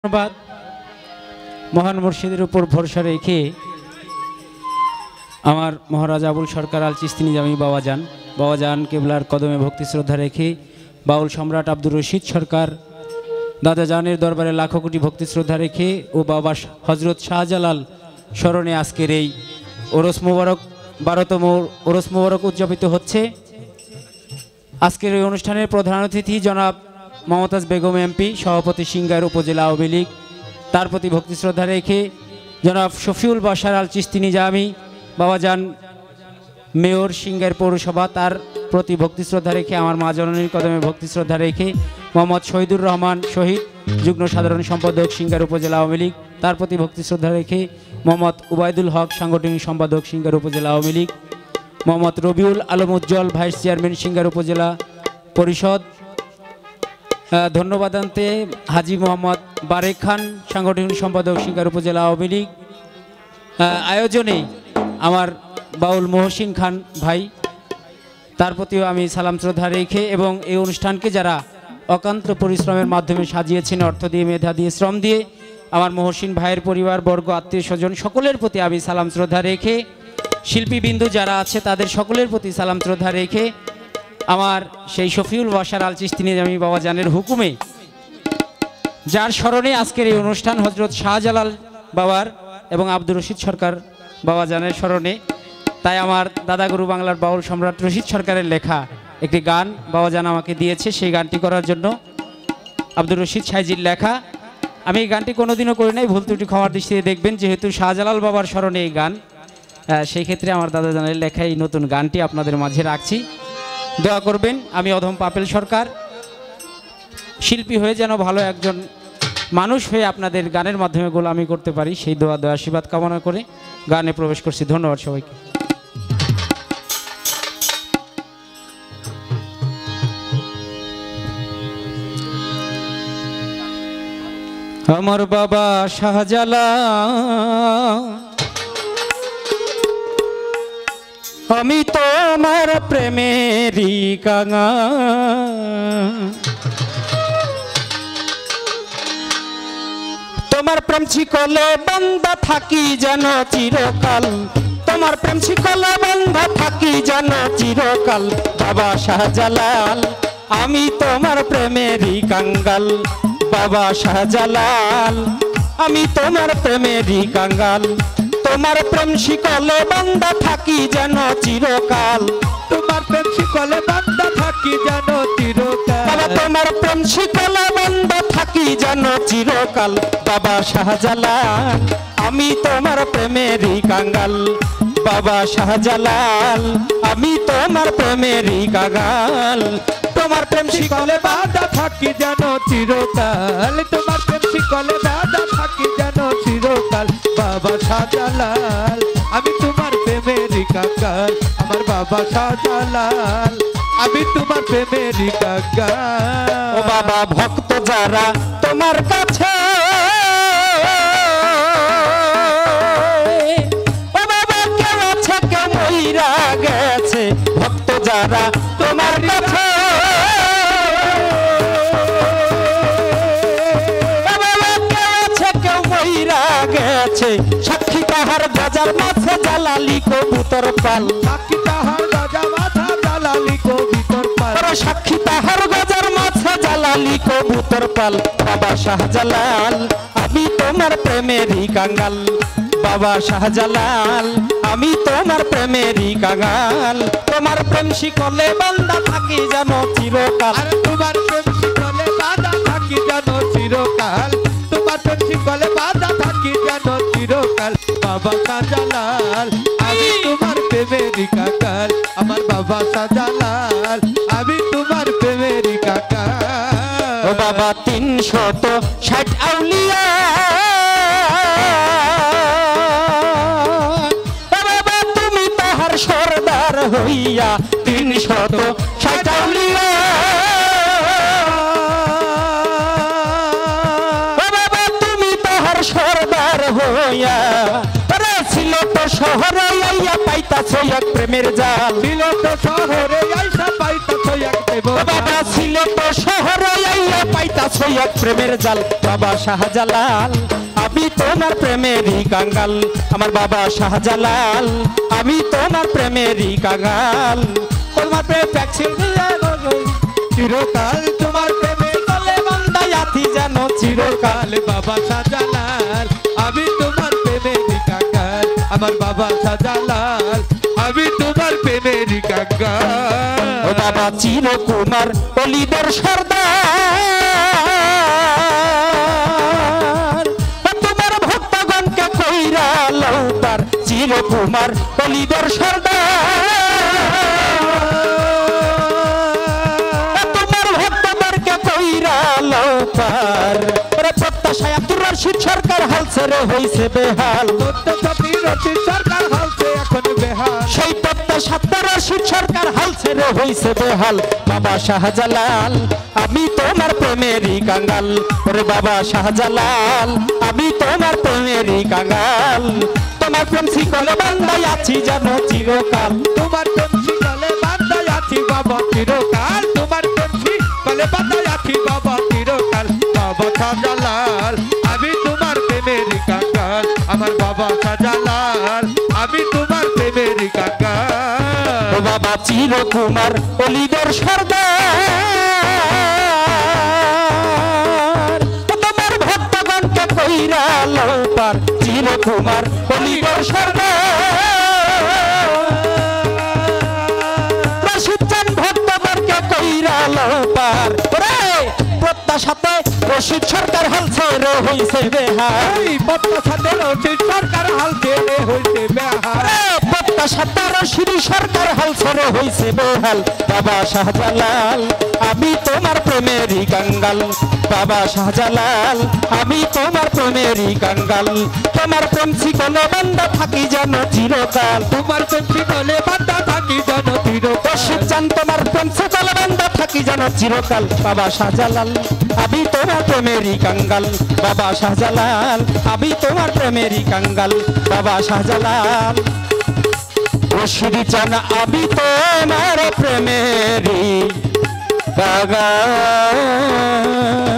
ধন্যবাদ মহান মুর্শিদের উপর ভরসা রেখে আমার মহারাজ আবুল সরকার আল চিস্তি নিজামী বাবাজান কেবলার কদমে ভক্তি শ্রদ্ধা রেখে বাউল সম্রাট আব্দুর রশিদ সরকার দাদা জানের দরবারে লাখো কোটি ভক্তি শ্রদ্ধা রেখে ও বাবা হজরত শাহজালাল স্মরণে আজকের এই ওরস মোবারক 12তম ওরস মোবারক উদযাপিত হচ্ছে। আজকের এই অনুষ্ঠানের প্রধান অতিথি জনাব মমতাজ বেগম এমপি, সভাপতি সিংগাইর উপজেলা আওয়ামী লীগ, তার প্রতি ভক্তি শ্রদ্ধা রেখে জনাব শফিউল বাশার আল চিস্তি নিজামী বাবাজান মেয়র সিংগাইর পৌরসভা, তার প্রতি ভক্তি শ্রদ্ধা রেখে আমার মা জননীর কদমে ভক্তি শ্রদ্ধা রেখে মোহাম্মদ শহীদুর রহমান শহীদ যুগ্ম সাধারণ সম্পাদক সিংগাইর উপজেলা আওয়ামী লীগ, তার প্রতি ভক্তি শ্রদ্ধা রেখে মোহাম্মদ উবায়দুল হক সাংগঠনিক সম্পাদক সিংগাইর উপজেলা আওয়ামী লীগ, মোহাম্মদ রবিউল আলম উজ্জ্বল ভাইস চেয়ারম্যান সিংগাইর উপজেলা পরিষদ, ধন্যবাদান্তে হাজি মোহাম্মদ বারেক খান সাংগঠনিক সম্পাদক সিংগাইর উপজেলা আওয়ামী লীগ। আয়োজনে আমার বাউল মহসিন খান ভাই, তার প্রতিও আমি সালাম শ্রদ্ধা রেখে এবং এই অনুষ্ঠানকে যারা অক্লান্ত পরিশ্রমের মাধ্যমে সাজিয়েছেন, অর্থ দিয়ে, মেধা দিয়ে, শ্রম দিয়ে, আমার মহসিন ভাইয়ের পরিবার বর্গ, আত্মীয় স্বজন সকলের প্রতি আমি সালাম শ্রদ্ধা রেখে, শিল্পীবৃন্দ যারা আছে তাদের সকলের প্রতি সালাম শ্রদ্ধা রেখে আমার সেই শফিউল বাশার আল চিস্তি নিজামী বাবাজানের হুকুমে, যার স্মরণে আজকের এই অনুষ্ঠান হজরত শাহজালাল বাবার এবং আব্দুর রশিদ সরকার বাবাজানের স্মরণে, তাই আমার দাদাগুরু বাংলার বাউল সম্রাট রশিদ সরকারের লেখা একটি গান বাবাজান আমাকে দিয়েছে। সেই গানটি করার জন্য আব্দুর রশিদ সাইজির লেখা, আমি এই গানটি কোনোদিনও করি নাই, ভুল ত্রুটি ক্ষমার দৃষ্টিতে দেখবেন, যেহেতু শাহজালাল বাবার স্মরণে এই গান, সেই ক্ষেত্রে আমার দাদাজানের লেখা এই নতুন গানটি আপনাদের মাঝে রাখছি। দোয়া করবেন আমি অধম পাপেল সরকার শিল্পী হয়ে যেন ভালো একজন মানুষ হয়ে আপনাদের গানের মাধ্যমে গোলামি করতে পারি, সেই দোয়া আশীর্বাদ কামনা করে গানে প্রবেশ করছি। ধন্যবাদ সবাইকে। আমার বাবা শাহজালাল, আমি তোমার প্রেমেরই কাঙাল, তোমার প্রেম শিকলে বান্ধা থাকি যেন চিরকাল, তোমার প্রেম শিকলে বান্ধা থাকি যেন চিরকাল, বাবা শাহজালাল আমি তোমার প্রেমেরই কাঙ্গাল, বাবা শাহজালাল আমি তোমার প্রেমেরই কাঙ্গাল, তোমার প্রেম শিকলে বান্ধা থাকি যেন চিরকাল, তোমার প্রেম শিকলে বান্ধা থাকি যেন চিরকাল, বাবা তোমার প্রেম শিকলে বান্ধা থাকি যেন চিরকাল, বাবা শাহজালাল আমি তোমার প্রেমেরই কাঙ্গাল, বাবা শাহজালাল আমি তোমার প্রেমেরই কাঙ্গাল, তোমার প্রেম শিকলে বান্ধা থাকি যেন চিরকাল, তোমার প্রেম শিকলে বান্ধা থাকি যেন চিরকাল, বাবা শাহজালাল আমি তোমার প্রেমেরই কাঙ্গাল, আমার বাবা শাহজালাল আমি তোমার প্রেমেরই কাঙ্গাল। ও বাবা ভক্ত যারা তোমার কাছে, ও বাবা কেউ আছে কেউ মইরা গেছে, ভক্ত যারা তোমার কাছে, ও বাবা কেউ আছে কেউ মইরা গেছে, সাক্ষী তাহার গজার মাঝে জালালি কবুতর পাল, সাক্ষী তাহার গজা মাথা জালালি কবুতর পাল, সাক্ষী তাহার গজার মাঝে জালালি কবুতর পাল, বাবা শাহজালাল আমি তোমার প্রেমেরই কাঙ্গাল, বাবা শাহজালাল আমি তোমার প্রেমেরই কাঙ্গাল, তোমার প্রেম শিকলে বান্ধা থাকি যেন চিরকাল, আরে তোমার প্রেম শিকলে বাঁধা থাকি যেন চিরকাল, তোমার প্রেম শিকলে বাঁধা থাকি যেন চিরকাল, বাবা শাহজালাল আমি তোমার প্রেমেরই কাঙ্গাল, আমার বাবা শাহজালাল আমি তোমার প্রেমেরই কাঙ্গাল। ও বাবা 360 আউলিয়া, ও বাবা তুমি তাহার সরদার হইয়া 360 আউলিয়া, ও বাবা তুমি তাহার সরদার হইয়া, ছিল তো শহরে আইয়া পাইতাছ এক প্রেমের জাল, ছিল তো শহরে আইসা পাইতাছ বাবা সিলেট শহরে আইয়া পাইতাছ এক প্রেমের জাল বাবা শাহজালাল আমি তোমার প্রেমেরই কাঙ্গাল আমার বাবা শাহজালাল আমি তোমার প্রেমেরই কাঙ্গাল তোমার প্রেম ভ্যাকসিন চিরকাল তোমার প্রেমে তলে বান্দায় আছি জানো চিরকাল বাবা শাহজালাল আমি তোমার প্রেমেরই কাঙ্গাল আমার বাবা শাহজালাল আমি তোমার প্রেমেরই কাঙ্গাল ও বাবা চিরকুমার অলিদের সর্দার তোমার ভক্তগণকে কইরা লৌতার চিরকুমার অলিদের সর্দার তোমার ভক্তদেরকে কইরা লৌতার প্রত্যাশায় আব্দুর রশিদ সরকার হাল ছেড়ে হইছে বেহাল সরকার হালছে এখন বেহাল সেই প্রত্যাশার রশিদ সরকার হাল ছেড়ে হইছে বেহাল বাবা শাহজালাল আমি তোমার প্রেমেরই কাঙ্গাল ওরে বাবা শাহজালাল আমি তোমার প্রেমেরই কাঙ্গাল তোমার প্রেম শিকলে বান্ধাই আছি জানো চিরকাল তোমার প্রেম শিকলে বান্ধাই আছি বাবা চিরকাল তোমার প্রেম শিকলে বান্ধাই আছি বাবা চিরকাল বাবা শাহজালাল আমি তোমার প্রেমেরই কাঙ্গাল আমার বাবা শাহজালাল আমি তোমার প্রেমেরই কাঙ্গাল ও বাবা চিরকুমার অলিদের সর্দার তোমার ভক্তগণকে কইরা লৌপার চিরকুমার অলিদের সর্দার রশিদ চান ভক্তগণকে কইরা লৌপার প্রত্যাশাতে রশিদ সরকার হাল ছেড়ে হইছে বেহাল প্রত্যাশাতে রশিদ সরকার হাল ছেড়ে হইছে বেহাল প্রত্যাশাতে রশিদ সরকার হাল ছেড়ে হইছে বেহাল বাবা শাহজালাল আমি তোমার প্রেমেরই কাঙ্গাল বাবা শাহজালাল আমি তোমার প্রেমেরই কাঙ্গাল তোমার প্রেম শিকলে বান্ধা থাকি জানো চিরকাল তোমার প্রেম শিকলে বান্ধা থাকি জানো চিরকাল রশিদ চান তোমার প্রেম শিকলে বান্ধা থাকি জানো চিরকাল বাবা শাহজালাল আমি তোমার প্রেমেরই কাঙ্গাল বাবা শাহজালাল আমি তোমার প্রেমেরই কাঙ্গাল বাবা শাহজালাল রশিদ চান আমি তোমার প্রেমেরই কাঙ্গাল